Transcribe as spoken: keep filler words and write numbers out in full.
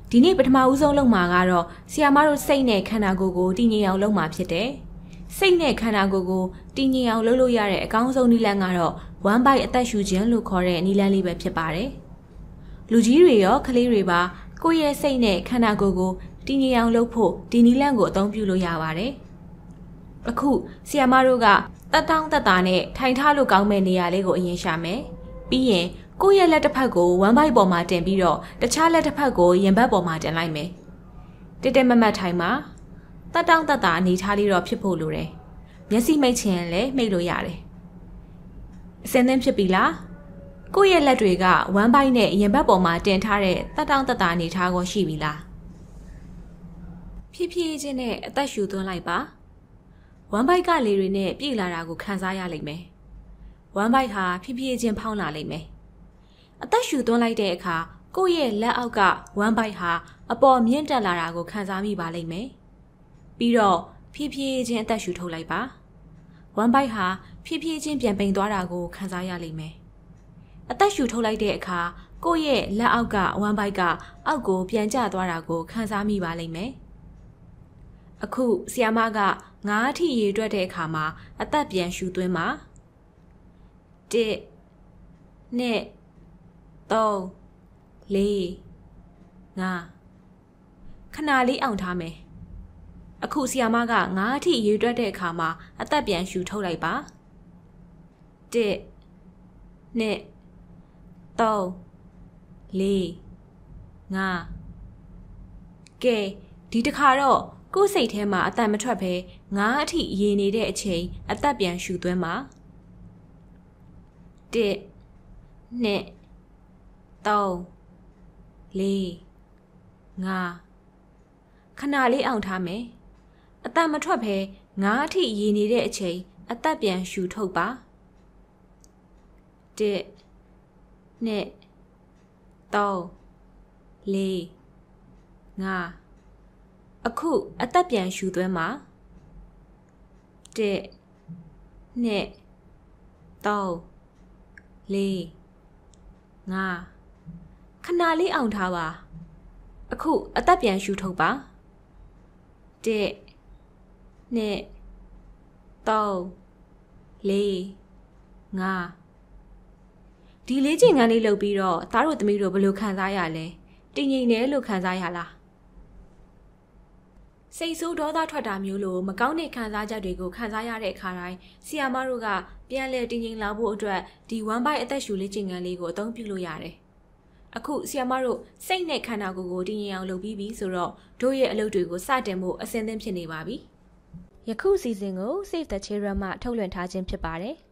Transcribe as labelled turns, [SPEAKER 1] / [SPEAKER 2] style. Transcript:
[SPEAKER 1] ဒီနေ့ပထမဦးဆုံးလုပ်မှာကတော့ဆီယာမတို့စိတ်နဲ့ခန္ဓာကိုယ်ကိုတည်ငြိမ်အောင်လုပ်မှာဖြစ်တယ်။စိတ်နဲ့ခန္ဓာကိုယ်ကိုတည်ငြိမ်အောင်လုပ်လို့ရတဲ့အကောင်းဆုံးနည်းလမ်းကတော့ one bite အသက်ရှူခြင်းလို့ခေါ်တဲ့နည်းလမ်းလေးပဲဖြစ်ပါတယ်။လူကြီးတွေရောကလေးတွေပါကိုယ့်ရဲ့စိတ်နဲ့ခန္ဓာကိုယ်ကိုတည်ငြိမ်အောင်လုပ်ဖို့ဒီနည်းလမ်းကိုအသုံးပြုလို့ရပါတယ်။အခုဆီယာမတို့ကတက်တောင်းတက်တာနဲ့ထိုင်ထားလို့ကောင်းမဲ့နေရာလေးကိုအရင်ရှာမယ်။ပြီးရင်ကိုယ့်ရဲ့လက်တစ်ဖက်ကို one bite ပေါ်မှာတင်ပြီးတော့တခြားလက်တစ်ဖက်ကိုရင်ဘတ်ပေါ်မှာတင်လိုက်မယ်။တက်တက်မမတ်ထိုင်မှာတက်တောင်းတက်တာအနေထားလေးတော့ဖြစ်ဖို့လိုတယ်။မျက်စိမိတ်ချင်လည်းမိတ်လို့ရတယ်။အစင်းသင်းဖြစ်ပြီလား။ကိုယ့်ရဲ့လက်တွေက one bite နဲ့ရင်ဘတ်ပေါ်မှာတင်ထားတဲ့တက်တောင်းတက်တာအနေထားကိုရှိပြီလား။ဖြည်းဖြည်းချင်းနဲ့အသက်ရှူသွင်းလိုက်ပါ။ one bite ကလေးတွေနဲ့ပြေးလာတာကိုခံစားရလိမ့်မယ်။ one bite ဟာဖြည်းဖြည်းချင်းဖောင်းလာလိမ့်မယ်။အသက်ရှူသွင်းလိုက်တဲ့အခါကိုယ့်ရဲ့လက်အောက်က one bite ဟာအပေါ်မြင့်တက်လာတာကိုခံစားမိပါလိမ့်မယ်။ပြီးတော့ဖြည်းဖြည်းချင်းအသက်ရှူထုတ်လိုက်ပါ။ one bite ဟာဖြည်းဖြည်းချင်းပြန်ပိန်သွားတာကိုခံစားရလိမ့်မယ်။အသက်ရှူထုတ်လိုက်တဲ့အခါကိုယ့်ရဲ့လက်အောက်က one bite ကအောက်ကိုပြန်ကျသွားတာကိုခံစားမိပါလိမ့်မယ်။အခုဆီယာမကငါးအထိရေတွက်တဲ့အခါမှာအသက်ပြန်ရှူသွင်းပါ။တစ်နှစ်သုံးလေးငါခဏလေးအောင်ထားမယ်အခုဆီယာမကငါးအထိရေတွက်တဲ့အခါမှာအသက်ပြန်ရှူထုတ်လိုက်ပါတစ်နှစ်သုံးလေးငါကဲဒီတစ်ခါတော့ကိုယ်စိတ်ထဲမှာအသက်မထွက်ဘဲငါးအထိရေနေတဲ့အချိန်အသက်ပြန်ရှူသွင်းပါတစ်နှစ်သုံးလေးငါခဏလေးအောင်ထားမယ်အသက်မထွက်ဘဲငါးအထိရေနေတဲ့အချိန်အသက်ပြန်ရှူထုတ်ပါတစ်နှစ်သုံးလေးငါအခုအသက်ပြန်ရှူသွင်းပါတစ်နှစ်သုံးလေးငါခဏလေးအောင်ထားပါအခုအသက်ပြန်ရှူထုတ်ပါတစ်နှစ်သုံးလေးငါဒီလေးချိန်ကလေးလုပ်ပြီးတော့သားတို့သမီးတို့ဘယ်လိုခံစားရလဲတည်ငြိမ်တယ်လို့ခံစားရလားစိတ်ဆိုးဒေါသထွက်တာမျိုးလိုမကောင်းတဲ့ခံစားချက်တွေကိုခံစားရတဲ့အခါတိုင်းဆီယာမတို့ကပြန်လဲတည်ငြိမ်လာဖို့အတွက်ဒီ one bite အသက်ရှူလေးချိန်ကလေးကိုအသုံးပြုလို့ရတယ်အခုဆီယာမတို့စိတ်နဲ့ခန္ဓာကိုယ်ကိုတည်ငြိမ်အောင်လုပ်ပြီးပြီဆိုတော့တို့ရဲ့အလုပ်တွေကိုစတင်ဖို့အဆင်သင့်ဖြစ်နေပါပြီယခုစီစဉ်ကို Save the Children မှထုတ်လွှင့်ထားခြင်းဖြစ်ပါတယ်